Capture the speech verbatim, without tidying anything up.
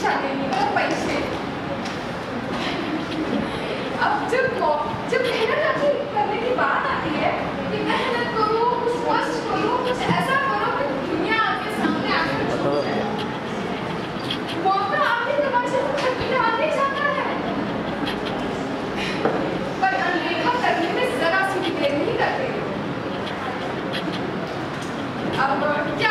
परीक्षा देनी हो, पैसे। अब जब जब मेहनत आती करने की बात आती है कि मेहनत करो, कुछ कष्ट करो, कुछ ऐसा करो कि दुनिया आपके सामने आकर छूट जाए। मौका आपके दरवाजे पर खटखटाते जाता है, पर अनदेखा करने में जरा सी भी देर नहीं करते। अब क्या